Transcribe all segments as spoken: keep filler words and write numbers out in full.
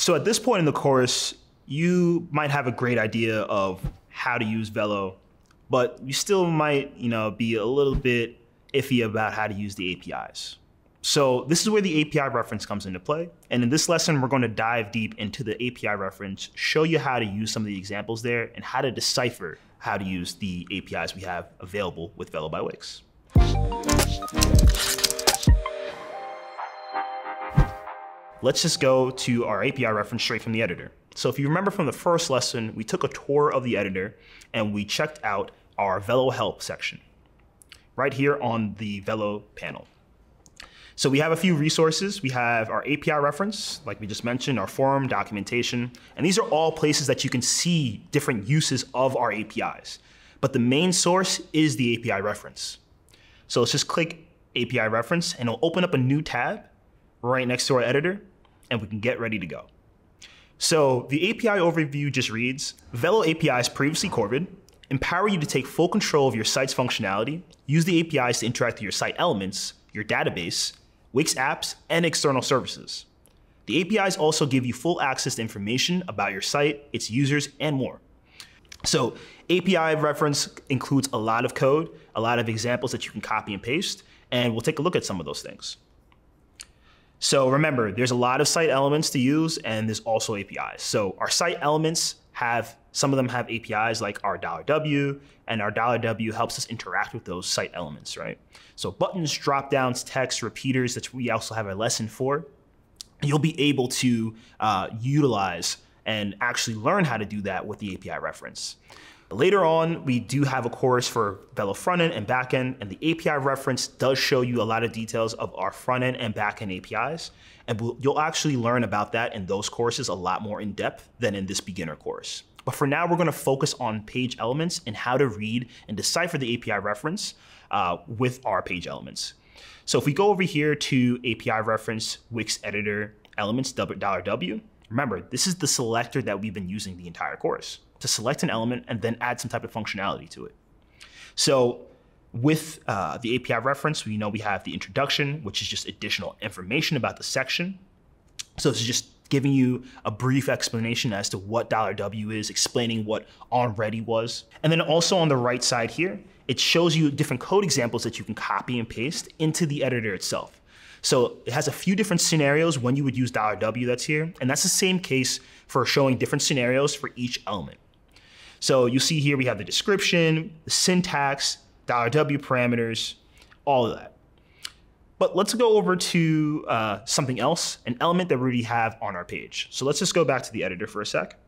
So at this point in the course, you might have a great idea of how to use Velo, but you still might, you know, be a little bit iffy about how to use the A P Is. So this is where the A P I reference comes into play. And in this lesson, we're going to dive deep into the A P I reference, show you how to use some of the examples there, and how to decipher how to use the A P Is we have available with Velo by Wix. Let's just go to our A P I reference straight from the editor. So if you remember from the first lesson, we took a tour of the editor and we checked out our Velo help section right here on the Velo panel. So we have a few resources. We have our A P I reference, like we just mentioned, our forum, documentation, and these are all places that you can see different uses of our A P Is. But the main source is the A P I reference. So let's just click A P I reference and it'll open up a new tab right next to our editor, and we can get ready to go. So the A P I overview just reads, Velo A P Is previously covered empower you to take full control of your site's functionality, use the A P Is to interact with your site elements, your database, Wix apps, and external services. The A P Is also give you full access to information about your site, its users, and more. So A P I reference includes a lot of code, a lot of examples that you can copy and paste, and we'll take a look at some of those things. So remember, there's a lot of site elements to use, and there's also A P Is. So our site elements have, some of them have A P Is like our $W, and our $W helps us interact with those site elements, right? So buttons, drop downs, text, repeaters, that we also have a lesson for. You'll be able to uh, utilize and actually learn how to do that with the A P I reference. Later on, we do have a course for Velo frontend and backend, and the A P I reference does show you a lot of details of our frontend and backend A P Is, and we'll, you'll actually learn about that in those courses a lot more in depth than in this beginner course. But for now, we're gonna focus on page elements and how to read and decipher the A P I reference uh, with our page elements. So if we go over here to A P I reference, Wix editor, elements, $W, remember, this is the selector that we've been using the entire course to select an element and then add some type of functionality to it. So with uh, the A P I reference, we know we have the introduction, which is just additional information about the section. So this is just giving you a brief explanation as to what $W is, explaining what onReady was. And then also on the right side here, it shows you different code examples that you can copy and paste into the editor itself. So it has a few different scenarios when you would use $W that's here, and that's the same case for showing different scenarios for each element. So you see here we have the description, the syntax, $W parameters, all of that. But let's go over to uh, something else, an element that we already have on our page. So let's just go back to the editor for a sec.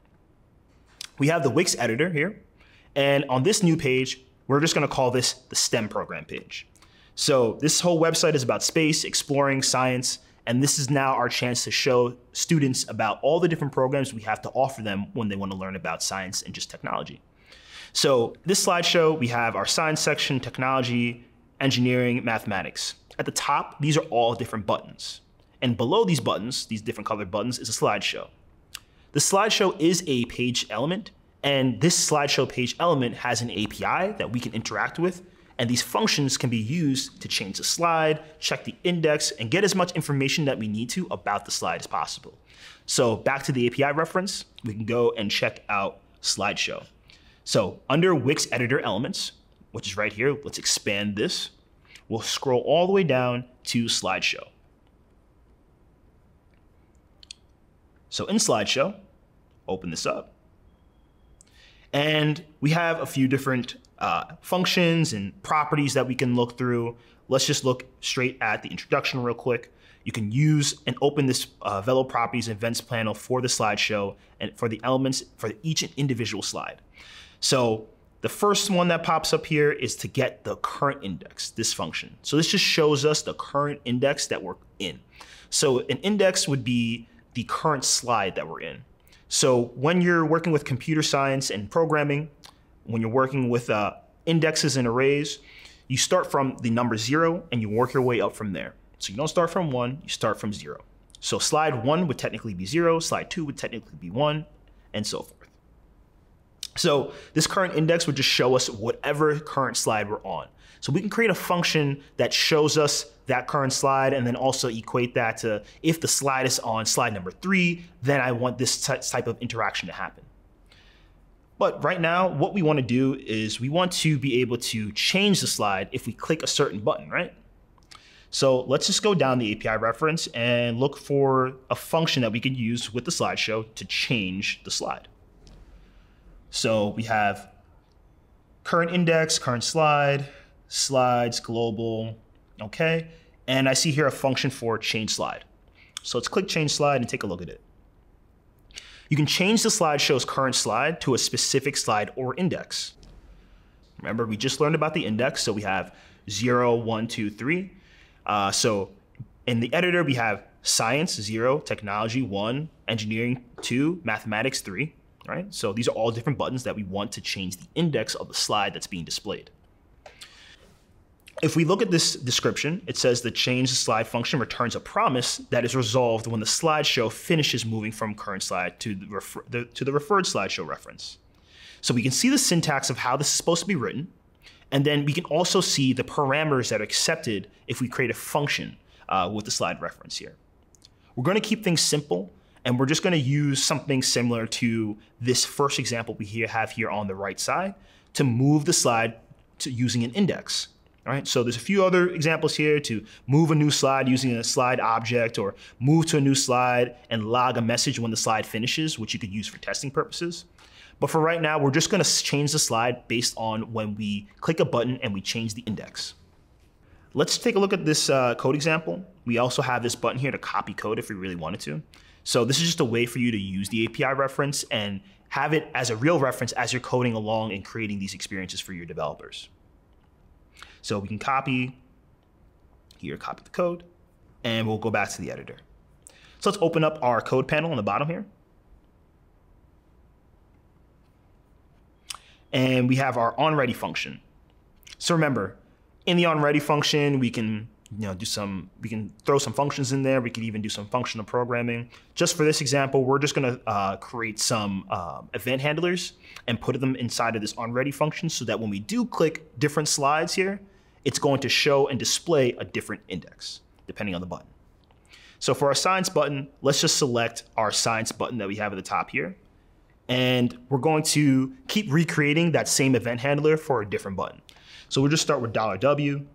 We have the Wix editor here, and on this new page, we're just gonna call this the STEM program page. So this whole website is about space, exploring, science, and this is now our chance to show students about all the different programs we have to offer them when they want to learn about science and just technology. So this slideshow, we have our science section, technology, engineering, mathematics. At the top, these are all different buttons. And below these buttons, these different colored buttons, is a slideshow. The slideshow is a page element, and this slideshow page element has an A P I that we can interact with. And these functions can be used to change the slide, check the index, and get as much information that we need to about the slide as possible. So back to the A P I reference, we can go and check out slideshow. So under Wix editor elements, which is right here, let's expand this. We'll scroll all the way down to slideshow. So in slideshow, open this up. And we have a few different uh, functions and properties that we can look through. Let's just look straight at the introduction real quick. You can use and open this uh, Velo properties and events panel for the slideshow and for the elements for each individual slide. So the first one that pops up here is to get the current index, this function. So this just shows us the current index that we're in. So an index would be the current slide that we're in. So when you're working with computer science and programming, when you're working with uh, indexes and arrays, you start from the number zero and you work your way up from there. So you don't start from one, you start from zero. So slide one would technically be zero, slide two would technically be one, and so forth. So this current index would just show us whatever current slide we're on. So we can create a function that shows us that current slide, and then also equate that to if the slide is on slide number three, then I want this type of interaction to happen. But right now, what we want to do is we want to be able to change the slide if we click a certain button, right? So let's just go down the A P I reference and look for a function that we can use with the slideshow to change the slide. So we have current index, current slide, slides, global, okay? And I see here a function for change slide. So let's click change slide and take a look at it. You can change the slideshow's current slide to a specific slide or index. Remember, we just learned about the index, so we have zero, one, two, three. Uh, so in the editor, we have science, zero, technology, one, engineering, two, mathematics, three, right? So these are all different buttons that we want to change the index of the slide that's being displayed. If we look at this description, it says the change the slide function returns a promise that is resolved when the slideshow finishes moving from current slide to the, refer the, to the referred slideshow reference. So we can see the syntax of how this is supposed to be written, and then we can also see the parameters that are accepted if we create a function uh, with the slide reference here. We're going to keep things simple, and we're just going to use something similar to this first example we here have here on the right side to move the slide to using an index. All right, so there's a few other examples here to move a new slide using a slide object, or move to a new slide and log a message when the slide finishes, which you could use for testing purposes. But for right now, we're just gonna change the slide based on when we click a button and we change the index. Let's take a look at this uh, code example. We also have this button here to copy code if we really wanted to. So this is just a way for you to use the A P I reference and have it as a real reference as you're coding along and creating these experiences for your developers. So we can copy, here, copy the code, and we'll go back to the editor. So let's open up our code panel on the bottom here. And we have our onReady function. So remember, in the onReady function, we can you know, do some, we can throw some functions in there. We could even do some functional programming. Just for this example, we're just gonna uh, create some uh, event handlers and put them inside of this onReady function so that when we do click different slides here, it's going to show and display a different index, depending on the button. So for our science button, let's just select our science button that we have at the top here. And we're going to keep recreating that same event handler for a different button. So we'll just start with $W,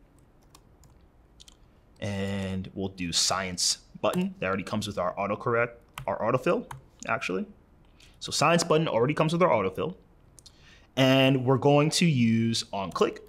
and we'll do science button. That already comes with our autocorrect, our autofill, actually. So science button already comes with our autofill. And we're going to use onClick.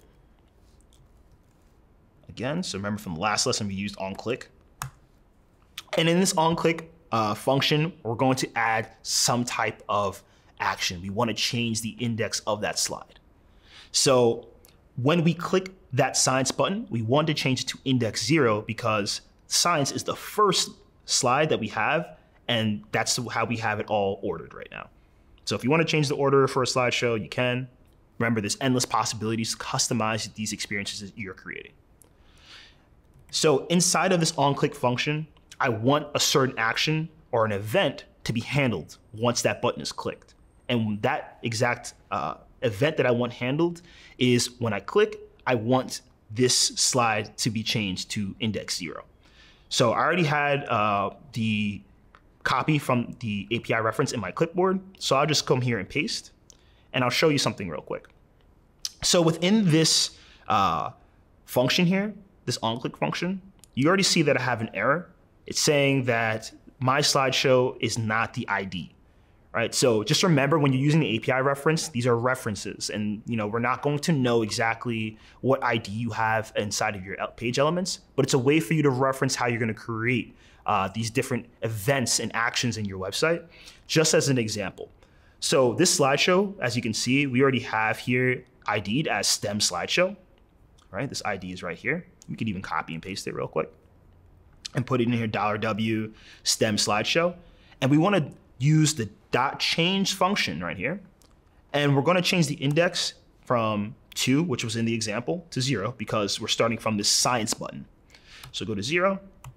Again, so remember from the last lesson, we used onClick. And in this onClick uh, function, we're going to add some type of action. We want to change the index of that slide. So when we click that science button, we want to change it to index zero because science is the first slide that we have, and that's how we have it all ordered right now. So if you want to change the order for a slideshow, you can. Remember, there's endless possibilities to customize these experiences that you're creating. So inside of this onClick function, I want a certain action or an event to be handled once that button is clicked. And that exact uh, event that I want handled is when I click, I want this slide to be changed to index zero. So I already had uh, the copy from the A P I reference in my clipboard. So I'll just come here and paste, and I'll show you something real quick. So within this uh, function here, this onClick function, you already see that I have an error. It's saying that my slideshow is not the I D, right? So just remember, when you're using the A P I reference, these are references, and you know we're not going to know exactly what I D you have inside of your page elements, but it's a way for you to reference how you're going to create uh, these different events and actions in your website, just as an example. So this slideshow, as you can see, we already have here I D'd as STEM slideshow, right? This I D is right here. We could even copy and paste it real quick and put it in here, $W STEM slideshow. And we want to use the dot change function right here. And we're going to change the index from two, which was in the example, to zero, because we're starting from this science button. So go to zero.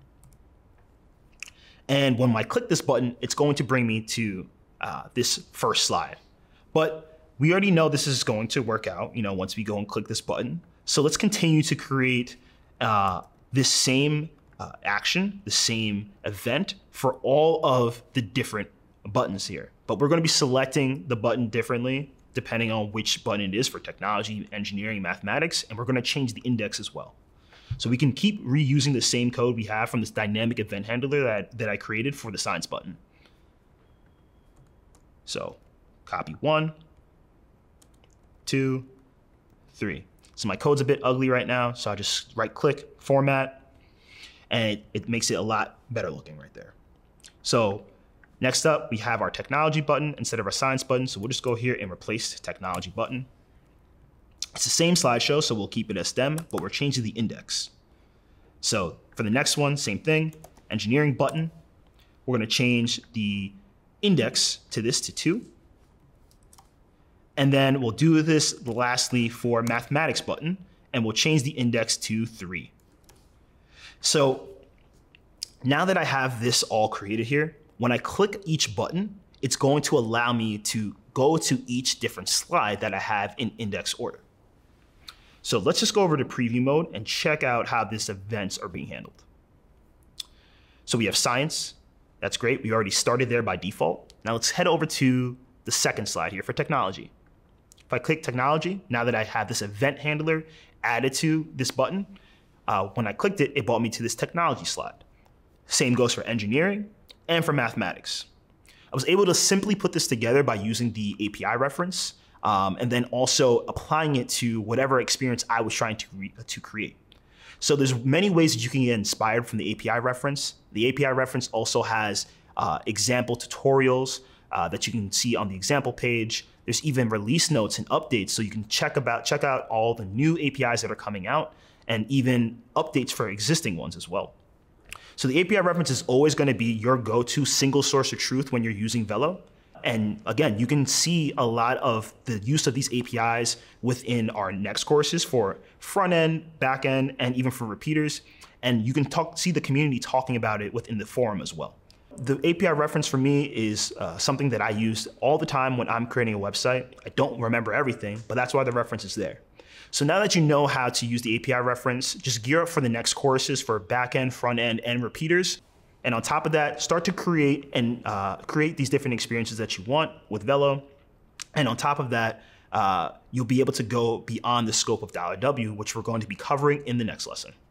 And when I click this button, it's going to bring me to uh, this first slide. But we already know this is going to work out, you know, once we go and click this button. So let's continue to create uh, this same uh, action, the same event for all of the different buttons here. But we're going to be selecting the button differently depending on which button it is for technology, engineering, mathematics, and we're going to change the index as well. So we can keep reusing the same code we have from this dynamic event handler that, that I created for the science button. So copy one, two, three. So my code's a bit ugly right now, so I just right click, format, and it, it makes it a lot better looking right there. So next up, we have our technology button instead of our science button. So we'll just go here and replace technology button. It's the same slideshow, so we'll keep it as stem, but we're changing the index. So for the next one, same thing, engineering button. We're gonna change the index to this to two. And then we'll do this lastly for mathematics button, and we'll change the index to three. So now that I have this all created here, when I click each button, it's going to allow me to go to each different slide that I have in index order. So let's just go over to preview mode and check out how these events are being handled. So we have science. That's great. We already started there by default. Now let's head over to the second slide here for technology. If I click technology, now that I have this event handler added to this button, uh, when I clicked it, it brought me to this technology slide. Same goes for engineering and for mathematics. I was able to simply put this together by using the A P I reference um, and then also applying it to whatever experience I was trying to, re to create. So there's many ways that you can get inspired from the A P I reference. The A P I reference also has uh, example tutorials uh, that you can see on the example page. There's even release notes and updates, so you can check about check out all the new A P Is that are coming out and even updates for existing ones as well. So the A P I reference is always going to be your go-to single source of truth when you're using Velo. And again, you can see a lot of the use of these A P Is within our next courses for front end, back end, and even for repeaters. And you can talk, see the community talking about it within the forum as well. The A P I reference for me is uh, something that I use all the time when I'm creating a website. I don't remember everything, but that's why the reference is there. So now that you know how to use the A P I reference, just gear up for the next courses for backend, front end, and repeaters. And on top of that, start to create and uh, create these different experiences that you want with Velo. And on top of that, uh, you'll be able to go beyond the scope of $W, which we're going to be covering in the next lesson.